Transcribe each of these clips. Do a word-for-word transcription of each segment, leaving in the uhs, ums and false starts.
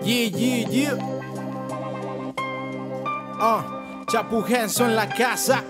Yeah, yeah, yeah. Ah, Chapu Henson en la casa.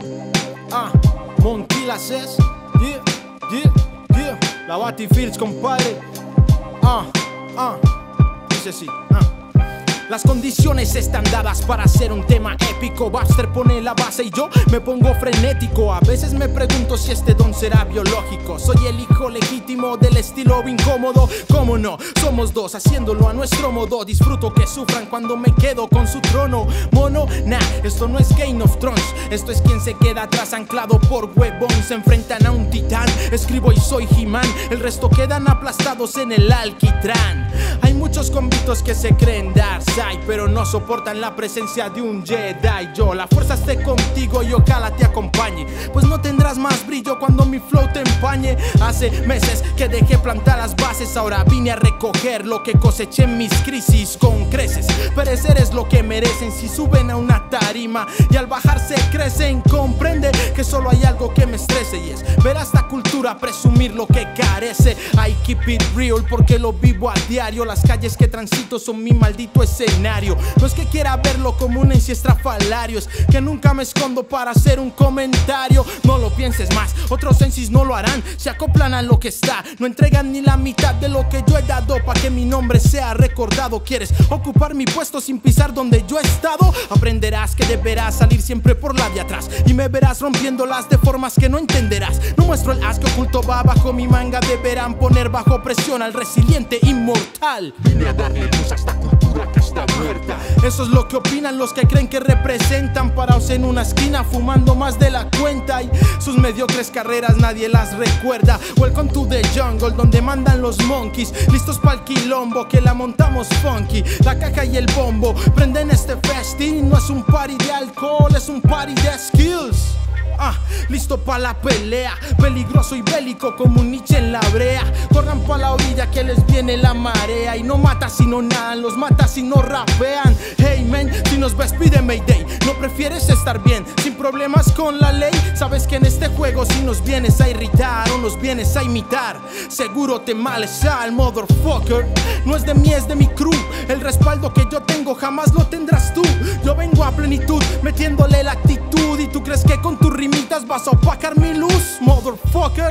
Ah, Monquilas es. Yeah, yeah, yeah. La Battlefields, compadre. Ah, ah. Dice así. Ah. Las condiciones están dadas para hacer un tema épico. Baxter pone la base y yo me pongo frenético. A veces me pregunto si este don será biológico. Soy el hijo legítimo del estilo incómodo. ¿Cómo no? Somos dos haciéndolo a nuestro modo. Disfruto que sufran cuando me quedo con su trono. Mono, nah, esto no es Game of Thrones. Esto es quien se queda atrás anclado por huevón. Se enfrentan a un titán. Escribo y soy He-Man. El resto quedan aplastados en el alquitrán. Hay muchos convictos que se creen Darkseid, pero no soportan la presencia de un Jedi. Yo, la fuerza esté contigo y ojalá te acompañe, pues no tendrás más brillo cuando mi flow te empañe. Hace meses que dejé plantar las bases, ahora vine a recoger lo que coseché en mis crisis con creces. Perecer es lo que merecen si suben a una tarima y al bajar se crecen. Comprende que solo hay algo que me estrese y es ver a esta cultura presumir lo que carece. I keep it real porque lo vivo a diario. Las calles que transito son mi maldito escenario. No es que quiera verlo como un enciestrafalario, es que nunca me escondo para hacer un comentario. No lo pienses más, otros ensis no lo harán. Se acoplan a lo que está, no entregan ni la mitad de lo que yo he dado para que mi nombre sea recordado. ¿Quieres ocupar mi puesto sin pisar donde yo he estado? Aprenderás que deberás salir siempre por la de atrás y me verás rompiéndolas de formas que no entenderás. No muestro el as que oculto va bajo mi manga. Deberán poner bajo presión al resiliente inmortal. Vine a darle luz a esta cultura que está muerta. Eso es lo que opinan los que creen que representan, parados en una esquina fumando más de la cuenta, y sus mediocres carreras nadie las recuerda. Welcome to the jungle, donde mandan los monkeys, listos pa'l quilombo que la montamos funky. La caja y el bombo prenden este festín. No es un party de alcohol, es un party de skills. Ah, listo pa' la pelea, peligroso y bélico como un Nietzsche en la brea. Corran pa' la orilla que les viene la marea. Y no mata si no nadan, los mata si no rapean. Hey man, si nos ves pide Mayday. ¿No prefieres estar bien, sin problemas con la ley? Sabes que en este juego si nos vienes a irritar o nos vienes a imitar, seguro te males al motherfucker. No es de mí, es de mi crew. El respaldo que yo tengo jamás lo tendrás tú. Yo vengo a plenitud, metiéndole la actitud. Y tú crees que con tu rimitas vas a opacar mi luz, motherfucker.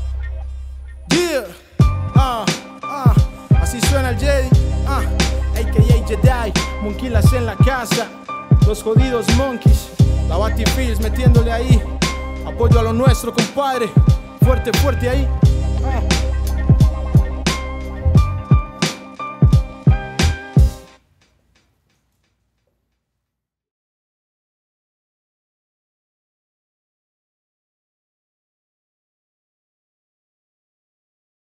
Yeah, ah, ah, así suena el Jedi, ah, a k a. Jedi, Monquilas en la casa, los jodidos monkeys, la Battlefields metiéndole ahí, apoyo a lo nuestro, compadre, fuerte, fuerte ahí, ah.